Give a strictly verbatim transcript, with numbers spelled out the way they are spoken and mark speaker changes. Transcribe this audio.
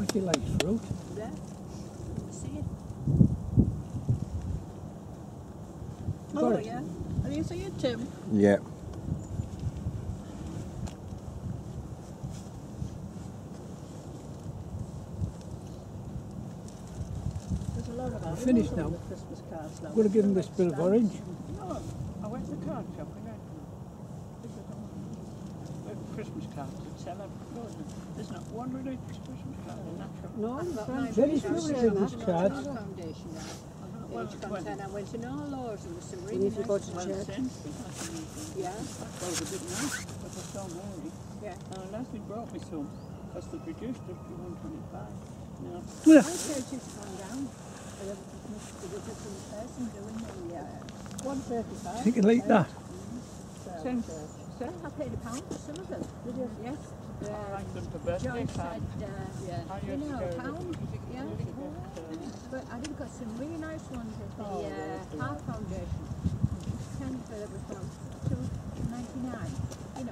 Speaker 1: She likes fruit.
Speaker 2: Yeah. See it?
Speaker 1: Got
Speaker 2: Oh,
Speaker 1: it.
Speaker 2: yeah. Have you seen it, Tim?
Speaker 3: Yeah.
Speaker 2: There's a lot of animals
Speaker 1: Finished
Speaker 2: on
Speaker 1: now.
Speaker 2: the Christmas cards now.
Speaker 1: I'm going to give him this bit of orange.
Speaker 4: No, I went to the card shop and I the Christmas cards that sell up. There's not one ridiculous Christmas card in that shop.
Speaker 2: No, I've got my
Speaker 1: Very
Speaker 2: British
Speaker 1: few
Speaker 2: Christmas
Speaker 1: Christmas cards.
Speaker 2: Foundation now.
Speaker 4: Well,
Speaker 2: Age content. I went in all those and there's some
Speaker 5: And
Speaker 2: really
Speaker 5: if you
Speaker 2: nice
Speaker 5: go to
Speaker 2: ones.
Speaker 5: church.
Speaker 2: Yeah.
Speaker 4: That was a bit nice, but they're so early.
Speaker 2: Yeah.
Speaker 4: Uh, Leslie brought me some, because they produced it for one twenty-five. Now,
Speaker 1: Yeah.
Speaker 2: My church used to come down. There was a different person doing the uh, one thirty-five.
Speaker 1: You can like that.
Speaker 4: Same
Speaker 2: church.
Speaker 4: same.
Speaker 2: I paid a pound for some of them. Did you? Yes.
Speaker 4: I
Speaker 2: Uh,
Speaker 4: like them for birthday
Speaker 2: John said,
Speaker 4: cards.
Speaker 2: uh, yeah,
Speaker 4: I
Speaker 2: you
Speaker 4: used to
Speaker 2: know,
Speaker 4: go
Speaker 2: a
Speaker 4: to-
Speaker 2: pound. Yeah.
Speaker 4: used to get, uh,
Speaker 2: But I did got some really nice ones at the
Speaker 4: Oh,
Speaker 2: uh,
Speaker 4: those,
Speaker 2: Heart Foundation. Ten for it was about two ninety nine.